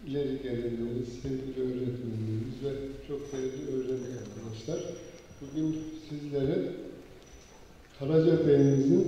ileri gelenlerimiz, sevgili öğretmenlerimiz ve çok değerli öğrenci arkadaşlar. Bugün sizlere Karacabey'imizin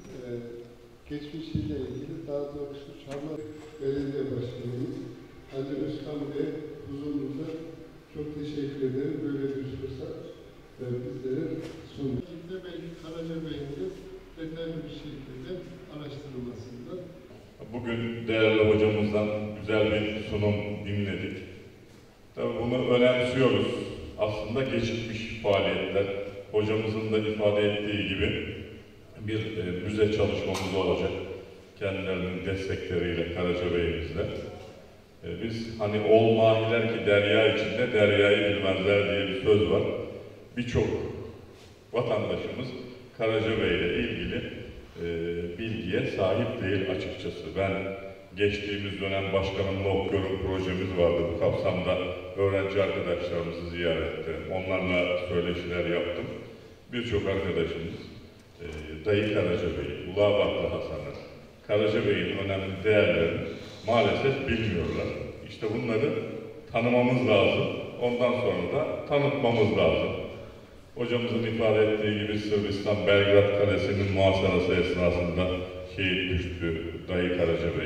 geçmişiyle ilgili, daha doğrusu Çamlar Belediye Başkanımız Ali Özkan Bey huzurunuzda çok teşekkür ederim. Böyle bir fırsat bizlere sundu. Belki Karacabey'imizin detaylı bir şekilde araştırılmasında. Bugün değerli hocamızdan güzel bir sunum dinledik. Tabii bunu önemsiyoruz. Aslında geçmiş faaliyetler, hocamızın da ifade ettiği gibi bir müze çalışmamız olacak. Kendilerinin destekleriyle, Karacabey'imizle. Biz hani ol mahiler ki derya içinde deryayı bilmezler diye bir söz var. Birçok vatandaşımız Karacabey ile ilgili bilgiye sahip değil açıkçası. Ben geçtiğimiz dönem başkanımla okuyorum projemiz vardı. Bu kapsamda öğrenci arkadaşlarımızı ziyaret ettim. Onlarla söyleşiler yaptım. Birçok arkadaşımız Dayı Karacabey'i, Uluabatlı Hasan'ı, Karacabey'in önemli değerlerini maalesef bilmiyorlar. İşte bunları tanımamız lazım. Ondan sonra da tanıtmamız lazım. Hocamızın ifade ettiği gibi Sırbistan Belgrad Kalesi'nin muhasarası esnasında şehit düştü Dayı Karacabey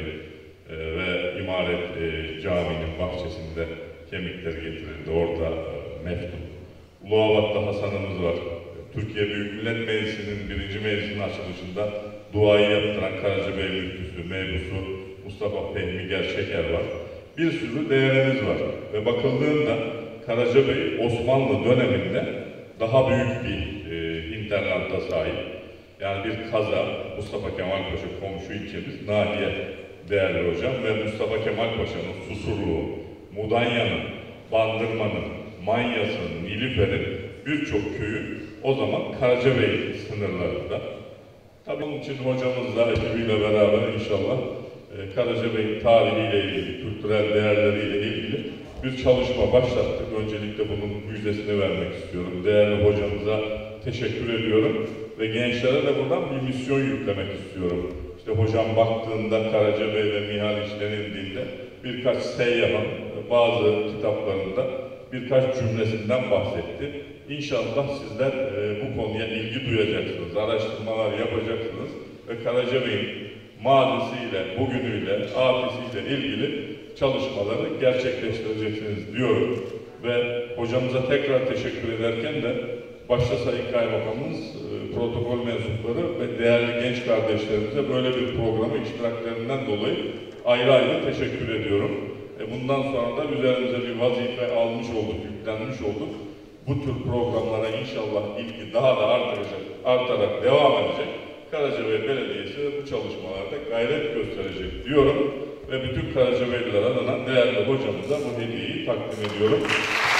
ve İmaret Camii'nin bahçesinde kemikleri getirildi. Orada meftun. Uluabatlı Hasan'ımız var. Türkiye Büyük Millet Meclisi'nin 1. meclisinin açılışında duayı yaptıran Karacabey müftüsü, mebusu Mustafa Fehmi Gerçeker var. Bir sürü değerimiz var ve bakıldığında Karacabey Osmanlı döneminde daha büyük bir hinterlanda sahip. Yani bir kaza, Mustafa Kemal Paşa komşu ilçemiz, Nadiye değerli hocam ve Mustafa Kemal Paşa'nın Susurluğu, Mudanya'nın, Bandırma'nın, Manyas'ın, Nilüfer'in birçok köyü o zaman Karacabey sınırlarında. Tabii onun için hocamızla, ekibiyle beraber inşallah Karacabey'in tarihiyle ilgili, kültürel değerleriyle ilgili bir çalışma başlattık. Öncelikle bunun müjdesini vermek istiyorum. Değerli hocamıza teşekkür ediyorum ve gençlere de buradan bir misyon yüklemek istiyorum. İşte hocam baktığında Karacabey ve Mihaliç denildiğinde birkaç seyyahın bazı kitaplarında birkaç cümlesinden bahsetti. İnşallah sizler bu konuya ilgi duyacaksınız, araştırmalar yapacaksınız ve Karacabey'in mazisiyle, bugünüyle, afisiyle ilgili çalışmaları gerçekleştireceksiniz diyorum. Ve hocamıza tekrar teşekkür ederken de başta Sayın Kaymakamımız, protokol mensupları ve değerli genç kardeşlerimize böyle bir programa iştiraklerinden dolayı ayrı ayrı teşekkür ediyorum. Bundan sonra da üzerimize bir vazife almış olduk, yüklenmiş olduk. Bu tür programlara inşallah ilgi daha da artarak devam edecek. Karacabey Belediyesi de bu çalışmalarda gayret gösterecek diyorum ve bütün Karacabeyliler adına değerli hocamıza bu hediyeyi takdim ediyorum.